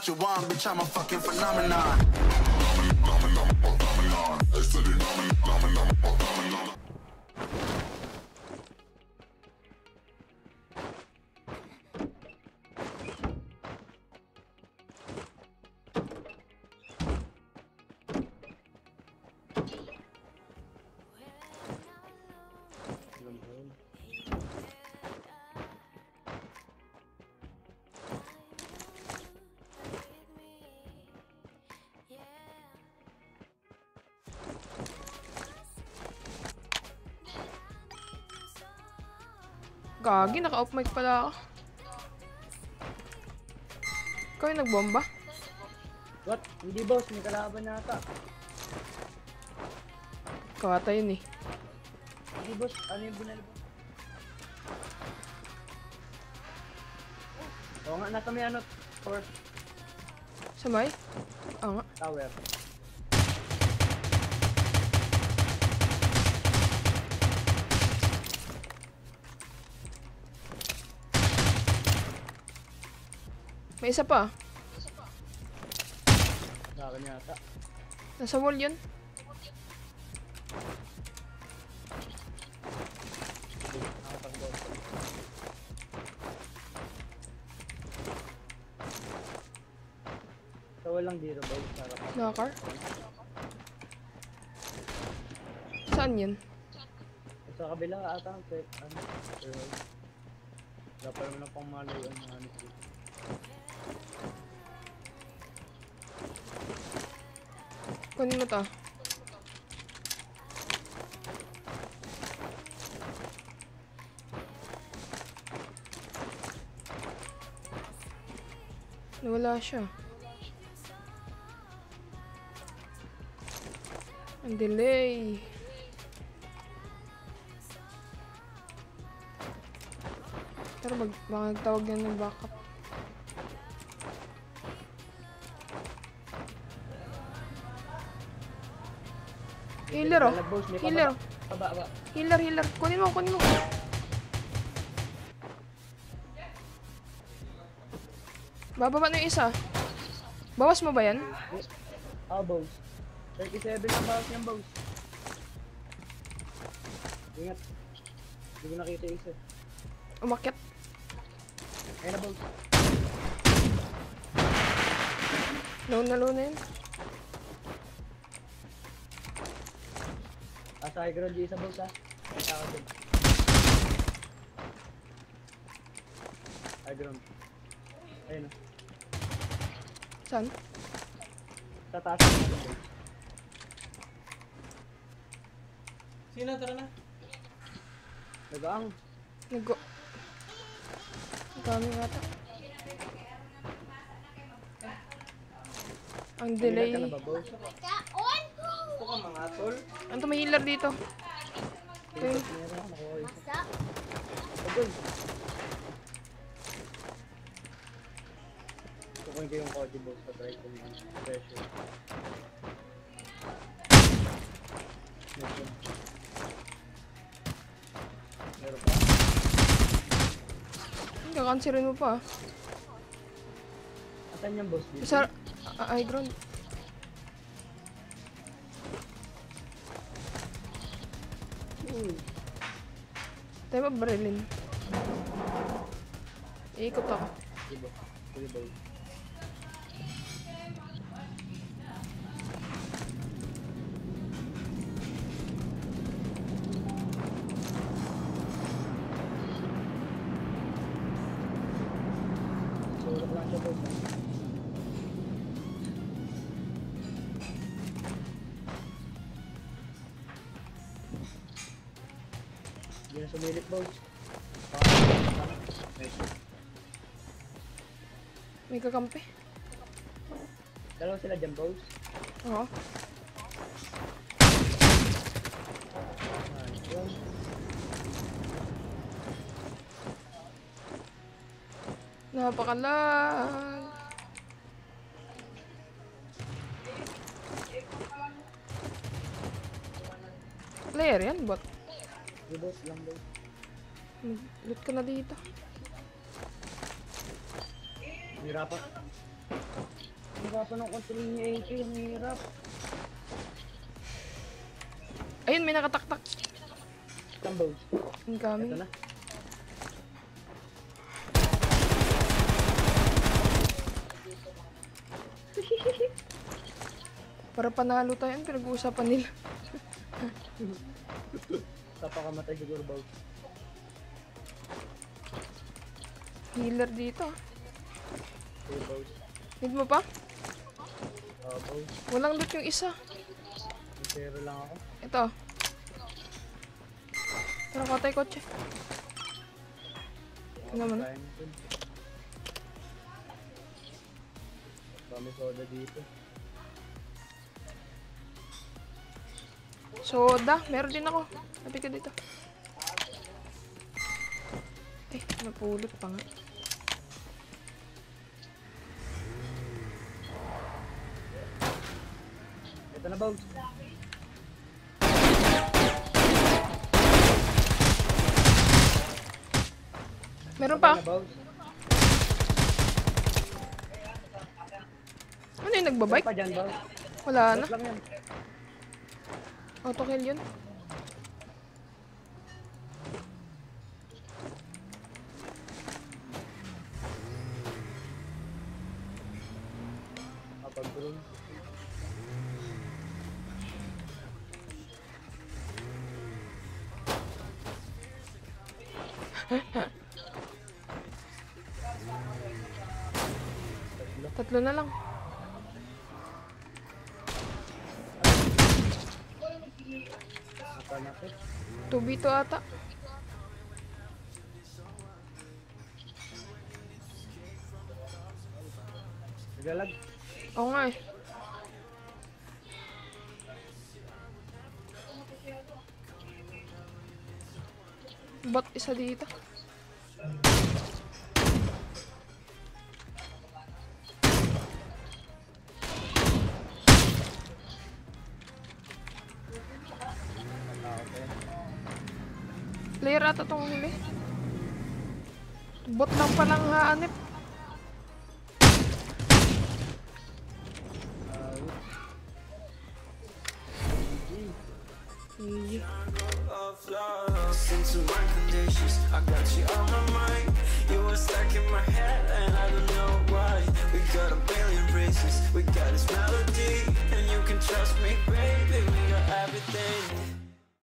what you want, bitch, I'm a fucking phenomenon. Gagi, naka-off mic pala ako. Ikaw yung nagbomba? What? Hindi boss, may kalaban nata. Kawata yun eh. Hindi boss, ano yung binalabas? Oo nga, nasa may ano, tower. Samay? Oo nga. Tower. May isa pa. Sa akin yata. Nasa wall yun. Nakapag-boss. So walang dito boss, sarap. Nakakar? Saan yun? Sa kabila ata, ano, pero dapat naman na pang malayo ang mga nito. Kunin mo to. Nawala siya. Ang delay. Pero baka nagtawag yan ng backup. Healer oh. Healer. Healer. Kunin mo. Bababa na yung isa. Bawas mo ba yan? Boss. 37 ang bawas niyang boss. Ingat. Hindi ko nakita yung isa. Umakyat. Ayun na boss. Low na yun. Sa high ground yung isa boss ha. May tao din. High ground. Ayun o. Saan? Sa taas na boss. Sino? Tara na. Nagaang. Dami ata. Ang delay. Ka na ba boss? Ito ka mga tol. Ano to, may healer dito? Ito yun. Meron ako nakuha isa. Boss. Kukunin ko yung kodi boss sa try ko yung pressure. Meron pa. Kakansirin mo pa. Asan yung boss dito? Sa high ground. Tayo ba barilin? Iikot ako. Diba? Sulok lang siya boss. Hindi na sumilip boss. May kakampi. Dalawa sila dyan boss. Oo. Yun. Napakalag. Player yan, bot. Yung boss lang boss. Loot ka na dito. Hirapan. Nakapan ng control ni AK, ang hirap. Ayun, may nakataktak. Tambog. Incoming. Ito na. Para panalo tayo, ano pinag-uusapan nila? Kapakamatay siguro, Bow. Healer dito. Okay, Bow. Need mo pa? Bow. Walang loot yung isa. May zero lang ako. Ito. Tara, katay kotse. Ano naman? Kaya nito. Dami soda dito. Soda. Meron din ako. Sabi ka dito. Eh, napulot pa nga. Ito na, Bow. Meron pa. Ito na, Bow. Ano yung Ito nagbabike? pa dyan, Bow. Wala na. Bot lang yan. Auto kill yun. Kapag-drone. Tatlo na lang. Nakanakit. 2v2 ata. Nagalag. Oo nga eh. Bot isa dito. Player ata tong huli. Bot lang palang haanip. Easy. Into my conditions, I got you on my mind. You were stuck in my head, and I don't know why. We got a billion reasons, we got this melody, and you can trust me.